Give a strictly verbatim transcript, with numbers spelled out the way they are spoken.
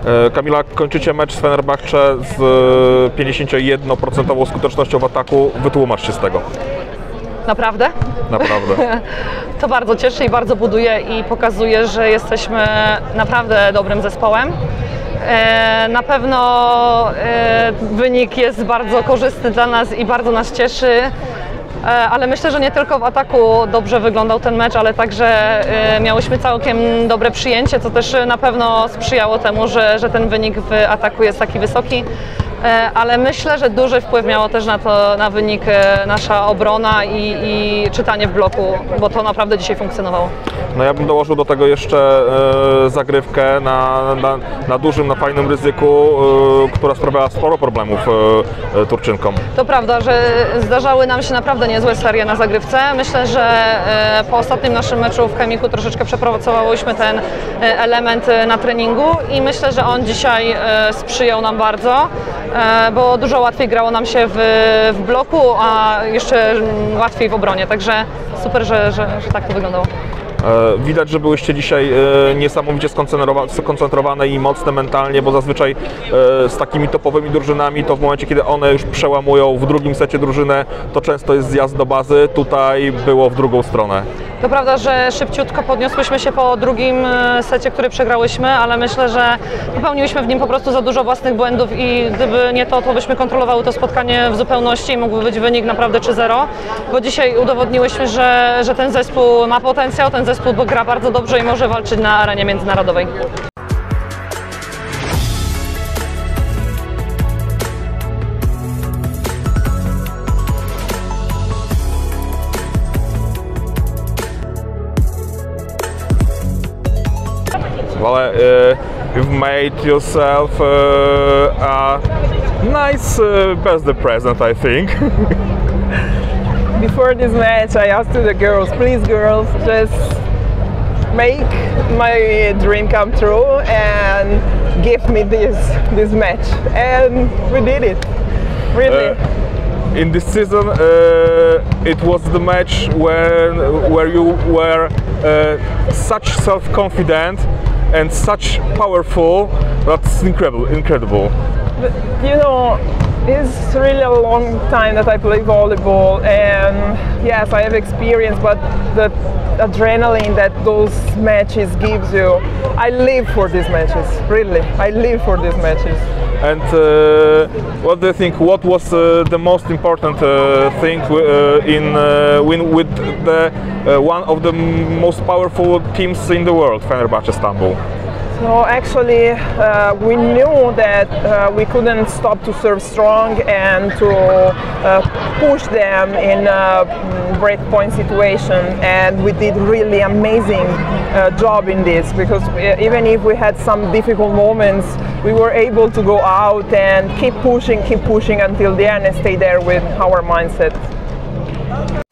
Kamila, kończycie mecz z Fenerbahce z pięćdziesięciojednoprocentową skutecznością w ataku. Wytłumacz się z tego. Naprawdę? Naprawdę. To bardzo cieszy i bardzo buduje i pokazuje, że jesteśmy naprawdę dobrym zespołem. Na pewno wynik jest bardzo korzystny dla nas i bardzo nas cieszy, ale myślę, że nie tylko w ataku dobrze wyglądał ten mecz, ale także miałyśmy całkiem dobre przyjęcie, co też na pewno sprzyjało temu, że, że ten wynik w ataku jest taki wysoki. Ale myślę, że duży wpływ miało też na to, na wynik nasza obrona i, i czytanie w bloku, bo to naprawdę dzisiaj funkcjonowało. No ja bym dołożył do tego jeszcze e, zagrywkę na, na, na dużym, na fajnym ryzyku, e, która sprawiała sporo problemów e, e, Turczynkom. To prawda, że zdarzały nam się naprawdę niezłe serie na zagrywce. Myślę, że e, po ostatnim naszym meczu w Chemiku troszeczkę przepracowałyśmy ten e, element na treningu i myślę, że on dzisiaj e, sprzyjał nam bardzo, e, bo dużo łatwiej grało nam się w, w bloku, a jeszcze łatwiej w obronie, także super, że, że, że tak to wyglądało. Widać, że byłyście dzisiaj niesamowicie skoncentrowane i mocne mentalnie, bo zazwyczaj z takimi topowymi drużynami to w momencie, kiedy one już przełamują w drugim secie drużynę, to często jest zjazd do bazy. Tutaj było w drugą stronę. To prawda, że szybciutko podniosłyśmy się po drugim secie, który przegrałyśmy, ale myślę, że popełniłyśmy w nim po prostu za dużo własnych błędów i gdyby nie to, to byśmy kontrolowały to spotkanie w zupełności i mógłby być wynik naprawdę trzy zero, bo dzisiaj udowodniłyśmy, że, że ten zespół ma potencjał, ten zespół gra bardzo dobrze i może walczyć na arenie międzynarodowej. Well, uh, you've made yourself uh, a nice uh, birthday present, I think. Before this match, I asked the girls, please girls, just make my dream come true and give me this this match. And we did it, really. Uh, in this season, uh, it was the match where, where you were uh, such self-confident and such powerful. That's incredible, incredible. But, you know, it's really a long time that I play volleyball, and yes, I have experience, but the adrenaline that those matches gives you, I live for these matches, really, I live for these matches. And uh, what do you think, what was uh, the most important uh, thing uh, in uh, win with the, uh, one of the most powerful teams in the world, Fenerbahce Istanbul? So actually, uh, we knew that uh, we couldn't stop to serve strong and to uh, push them in a breakpoint situation, and we did really amazing uh, job in this, because even if we had some difficult moments, we were able to go out and keep pushing, keep pushing until the end and stay there with our mindset.